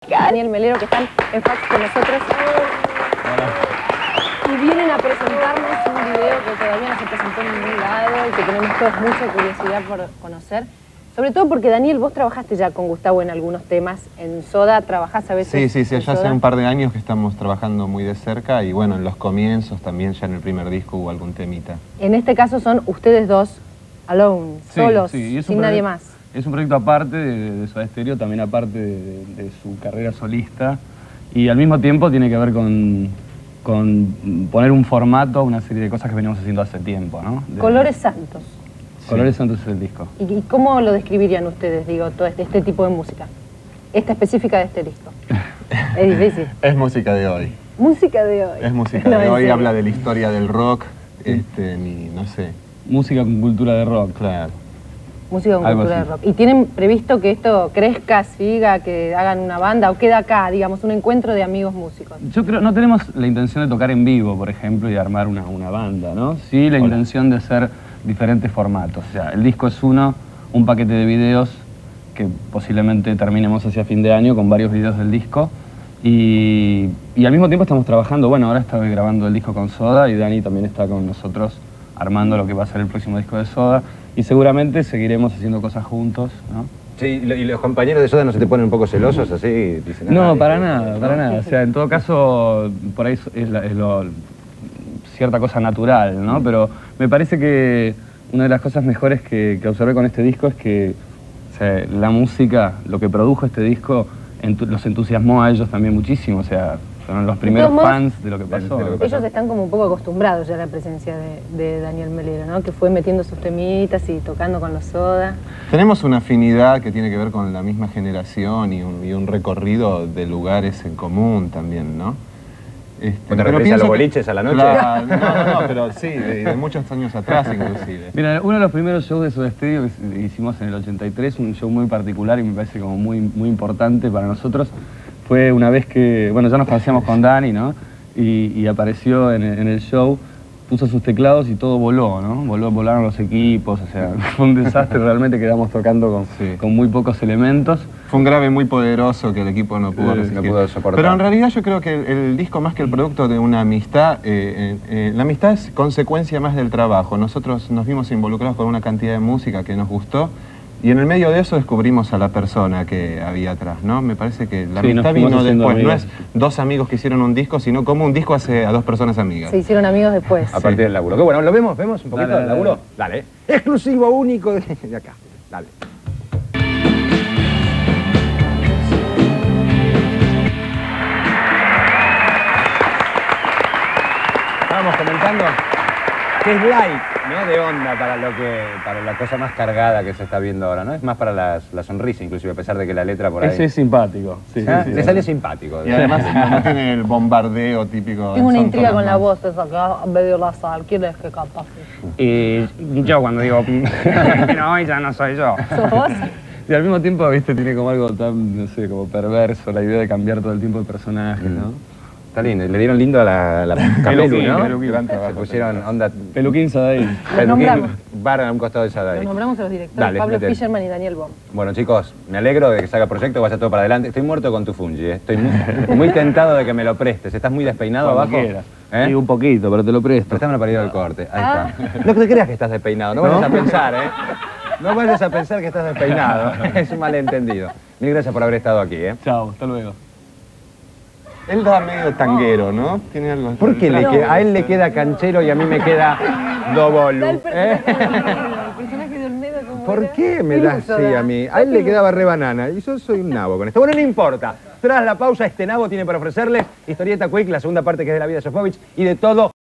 Daniel Melero, que están en fax con nosotros. Y vienen a presentarnos un video que todavía no se presentó en ningún lado y que tenemos todos mucha curiosidad por conocer. Sobre todo porque, Daniel, vos trabajaste ya con Gustavo en algunos temas. En Soda trabajás a veces. Sí, ya hace un par de años que estamos trabajando muy de cerca y bueno, en los comienzos también, ya en el primer disco hubo algún temita. En este caso son ustedes dos, alone, solos, sin nadie más. Es un proyecto aparte de Soda Stereo, también aparte de su carrera solista, y al mismo tiempo tiene que ver con poner un formato, una serie de cosas que venimos haciendo hace tiempo, ¿no? Colores Santos. Colores Santos es el disco. ¿Y cómo lo describirían ustedes, digo, todo este tipo de música? Esta específica de este disco. Es difícil. Es música de hoy. Música de hoy. Es música de hoy, habla de la historia del rock, no sé. Música con cultura de rock. Claro. Música con cultura de rock. ¿Y tienen previsto que esto crezca, siga, que hagan una banda o queda acá, digamos, un encuentro de amigos músicos? Yo creo, no tenemos la intención de tocar en vivo, por ejemplo, y de armar una banda, ¿no? Sí, la intención de hacer diferentes formatos. O sea, el disco es un paquete de videos que posiblemente terminemos hacia fin de año con varios videos del disco. Y al mismo tiempo estamos trabajando, bueno, ahora estoy grabando el disco con Soda y Dani también está con nosotros armando lo que va a ser el próximo disco de Soda. Y seguramente seguiremos haciendo cosas juntos, ¿no? Sí, ¿y los compañeros de Soda no se te ponen un poco celosos así? Dicen, no, para nada, para nada. O sea, en todo caso, por ahí es cierta cosa natural, ¿no? Pero me parece que una de las cosas mejores que observé con este disco es que, o sea, la música, lo que produjo este disco, los entusiasmó a ellos también muchísimo. O sea, fueron los primeros fans de lo que pasó. Ellos están como un poco acostumbrados ya a la presencia de Daniel Melero, ¿no? Que fue metiendo sus temitas y tocando con los Soda. Tenemos una afinidad que tiene que ver con la misma generación y un recorrido de lugares en común también, ¿no? ¿Te refieres a los boliches a la noche? Claro, no, pero sí, de muchos años atrás inclusive. Mira, uno de los primeros shows de Soda Stereo que hicimos en el 83, un show muy particular y me parece como muy importante para nosotros, fue una vez que, bueno, ya nos conocíamos con Dani, ¿no? Y apareció en el show, puso sus teclados y todo voló, ¿no? Volaron los equipos, o sea, fue un desastre, realmente quedamos tocando con muy pocos elementos. Fue un grave muy poderoso que el equipo no pudo resistir. No pudo soportar. Pero en realidad yo creo que el disco, más que el producto de una amistad, la amistad es consecuencia más del trabajo. Nosotros nos vimos involucrados con una cantidad de música que nos gustó y en el medio de eso descubrimos a la persona que había atrás, ¿no? Me parece que la amistad vino después. No es dos amigos que hicieron un disco, sino como un disco hace a dos personas amigas. Se hicieron amigos después. A partir del laburo. Qué bueno, ¿lo vemos? ¿Vemos un poquito del laburo? Dale. Exclusivo, único de acá. Dale. Estábamos comentando que es light, ¿no? De onda para la cosa más cargada que se está viendo ahora, ¿no? Es más para la sonrisa, inclusive, a pesar de que la letra por ahí... Ese es simpático. Le sale simpático. Y además no tiene el bombardeo típico. Tengo una intriga con la voz esa que medio la sal. ¿Quién es que canta así? Y yo cuando digo, no, ya no soy yo. ¿Sos vos? Y al mismo tiempo, viste, tiene como algo tan, no sé, como perverso, la idea de cambiar todo el tiempo de personaje, ¿no? Está lindo, le dieron lindo a la Camelu, ¿no? Peluquín. Se pusieron onda... Peluquín Sadai. nombramos. Bar a un costado de Sadai. Los nombramos a los directores, Dale, Pablo métele. Fischerman y Daniel Bohm. Bueno, chicos, me alegro de que salga el proyecto, vaya todo para adelante. Estoy muerto con tu fungi, ¿eh? Estoy muy tentado de que me lo prestes. ¿Estás muy despeinado Cuando abajo? quieras. ¿Eh? Sí, un poquito, pero te lo presto. Préstamelo para ir al corte. Ahí está. No te creas que estás despeinado, no vayas a pensar, ¿eh? No vayas a pensar que estás despeinado. Es un malentendido. Mil gracias por haber estado aquí, ¿eh? Chao, hasta luego. Él da medio tanguero, ¿no? Tiene algo... ¿Por qué a él le queda canchero y a mí me queda dobolu? El personaje de Olmedo como ¿Por era. qué me da así a mí? A él le quedaba re banana y yo soy un nabo con esto. Bueno, no importa. Tras la pausa, este nabo tiene para ofrecerles Historieta Quick, la segunda parte que es de la vida de Sofovich y de todo